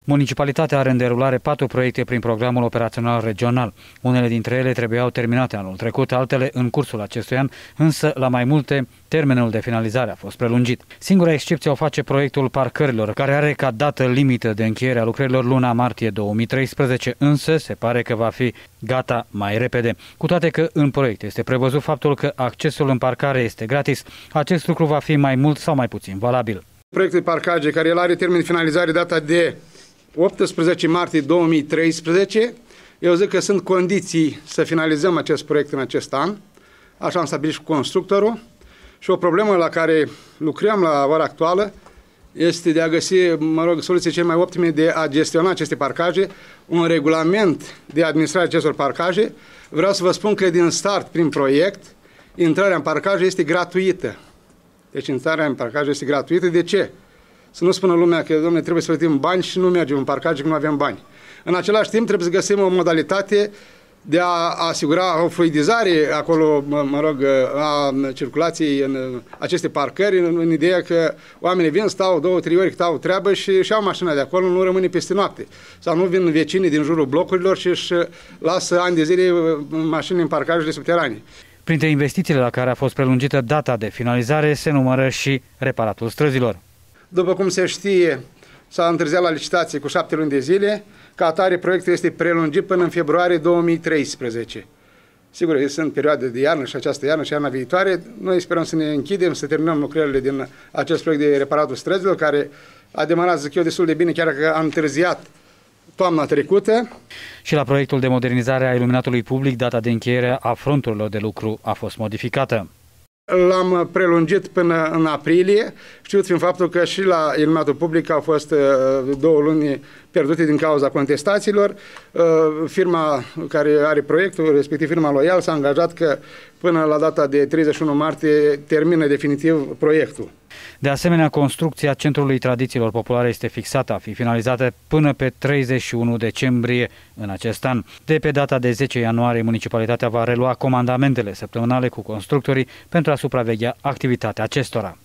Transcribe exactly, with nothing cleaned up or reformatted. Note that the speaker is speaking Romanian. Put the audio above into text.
Municipalitatea are în derulare patru proiecte prin programul operațional regional. Unele dintre ele trebuiau terminate anul trecut, altele în cursul acestui an, însă la mai multe termenul de finalizare a fost prelungit. Singura excepție o face proiectul parcărilor, care are ca dată limită de încheiere a lucrărilor luna martie două mii treisprezece, însă se pare că va fi gata mai repede. Cu toate că în proiect este prevăzut faptul că accesul în parcare este gratis, acest lucru va fi mai mult sau mai puțin valabil. Proiectul de parcaje, care el are termen de finalizare data de optsprezece martie două mii treisprezece, eu zic că sunt condiții să finalizăm acest proiect în acest an, așa am stabilit și cu constructorul, și o problemă la care lucrăm la ora actuală este de a găsi, mă rog, soluții cele mai optime de a gestiona aceste parcaje, un regulament de administrare acestor parcaje. Vreau să vă spun că din start, prin proiect, intrarea în parcaje este gratuită. Deci intrarea în parcaje este gratuită. De ce? Să nu spună lumea că, domnule, trebuie să plătim bani și nu mergem în parcaje că nu avem bani. În același timp, trebuie să găsim o modalitate de a asigura o fluidizare acolo, mă, mă rog, a circulației în aceste parcări, în, în ideea că oamenii vin, stau două, trei ori cât au treabă și și au mașina de acolo, nu rămâne peste noapte. Sau nu vin vecinii din jurul blocurilor și își lasă ani de zile mașini în parcajele subterane. Printre investițiile la care a fost prelungită data de finalizare se numără și reparatul străzilor. După cum se știe, s-a întârziat la licitație cu șapte luni de zile, ca atare proiectul este prelungit până în februarie două mii treisprezece. Sigur, sunt perioade de iarnă și această iarnă și iarna viitoare. Noi sperăm să ne închidem, să terminăm lucrările din acest proiect de reparatul străzilor, care a demarat, zic eu, destul de bine, chiar că a întârziat toamna trecută. Și la proiectul de modernizare a iluminatului public, data de încheiere a fronturilor de lucru a fost modificată. L-am prelungit până în aprilie, știut fiind faptul că și la iluminatul public au fost două luni pierdute din cauza contestațiilor. Firma care are proiectul, respectiv firma Loial, s-a angajat că până la data de treizeci și unu martie termină definitiv proiectul. De asemenea, construcția Centrului Tradițiilor Populare este fixată a fi finalizată până pe treizeci și unu decembrie în acest an. De pe data de zece ianuarie, municipalitatea va relua comandamentele săptămânale cu constructorii pentru a supraveghea activitatea acestora.